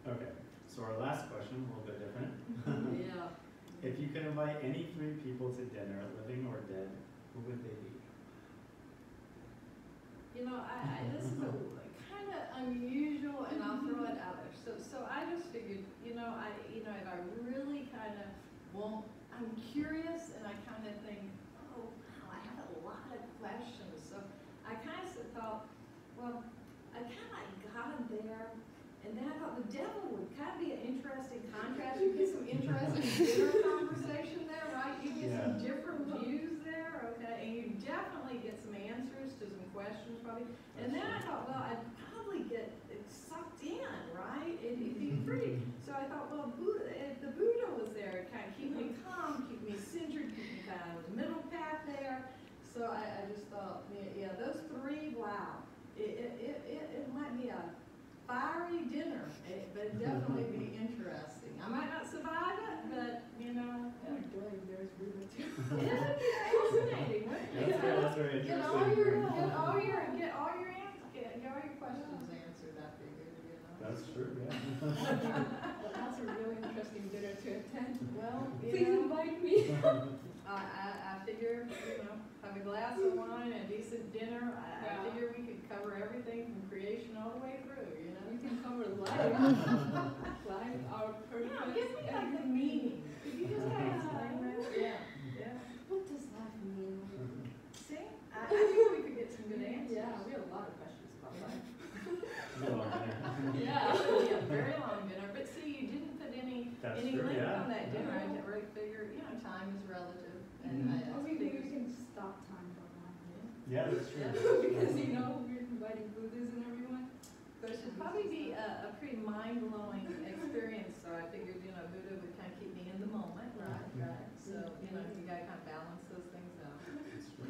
Okay, so our last question, a little bit different. Yeah. If you could invite any 3 people to dinner, living or dead, who would they be? You know, this is a kind of unusual, and I'll throw it out there. So I just figured, if I really kind of I'm curious, and I kind of think, oh, wow, I have a lot of questions. So I kind of thought, well, I kind of got him there, and then I thought the devil would kind of be an interesting contrast. You get some interesting dinner conversation there, right? You get some different views there, okay? And you definitely get some answers to some questions, probably. And then I thought, well, I'd probably get sucked in, right? It'd be pretty. So I thought, well, if the Buddha was there, it'd kind of keep me calm, keep me centered, keep me kind of in the middle path there. So I just thought, yeah, those 3, wow. It might be a fiery dinner, but it'd definitely be interesting. I might not survive it, but there's Buddha too. It would be fascinating, wouldn't it? That's very interesting. Get all your questions answered. I figured, That's true, yeah. Well, that's a really interesting dinner to attend. Well, please invite me. I figure, have a glass of wine and a decent dinner. I figure we could cover everything from creation all the way through, You can cover life, our purpose. Yeah, give me like the meaning. Could you just kind of explain that? Yeah. What does life mean? See? I think we could get some good answers. Yeah, we have a lot of questions about life. Yeah. It would be a very long dinner, but see, you didn't put any length on that dinner. I didn't really figure, time is relative. And we can stop time for one. Yeah, that's true. Because we're inviting Buddhas and everyone. But it should probably be a pretty mind-blowing experience. So I figured, Buddha would kind of keep me in the moment, right? So you got to kind of balance those things out. That's true.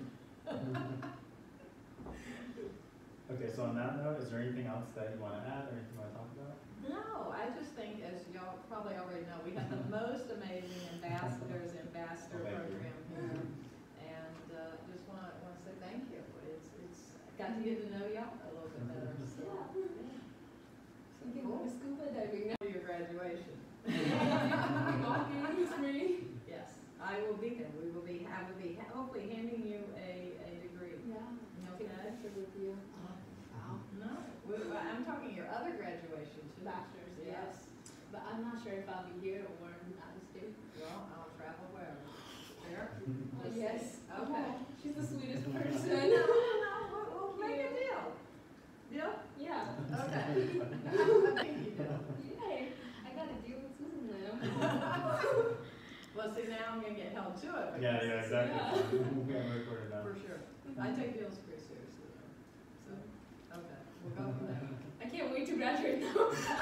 Okay, so on that note, is there anything else that you want to add or anything you want to talk about? No, I just think, as y'all probably already know, we have the most amazing ambassador program here, and just want to say thank you. It's got to get to know y'all a little bit better. So, Something like scuba diving now. Your graduation. Walking with me. Yes, I will be there. I will be hopefully handing you a degree. Yeah. Okay. With you. No, I'm talking your other graduation too. Bachelor's, yes. But I'm not sure if I'll be here or out of state. Well, I'll travel wherever. There? Yes. Okay. She's the sweetest person. We'll make a deal. Deal? Yeah. Okay. Yay. I got a deal with Susan now. Well, see, now I'm going to get held to it. Yeah, exactly. Yeah. We're going to record it now. For sure. I take deals pretty seriously. So, okay. We'll go from there. I can't wait to graduate now.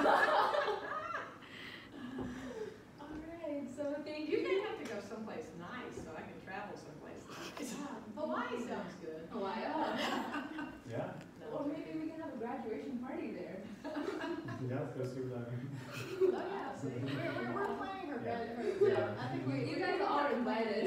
Alright, so thank you. You're going to have to go someplace nice so I can travel someplace nice. Hawaii sounds good. Hawaii. Yeah. Or maybe we can have a graduation party there. Yeah, let's go scuba diving. Oh, yeah, see? We're planning her graduation. Yeah. I think You guys are invited.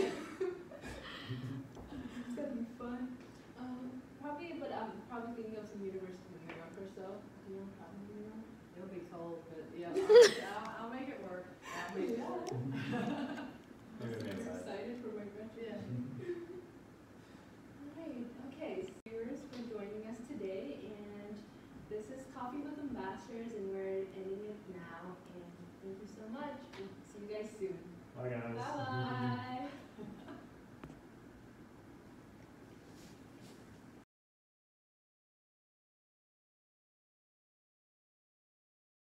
It's gonna be fun. But I'm probably thinking of some university in New York or so. Probably. It'll be cold, but yeah, I'll make it work. I'll make it work. Maybe it'll be I'm inside. excited for my graduation. Alright, okay, so viewers for joining us today, and this is Coffee with Ambassadors, and we're ending it now, and thank you so much. We'll see you guys soon. Bye, guys. Bye-bye.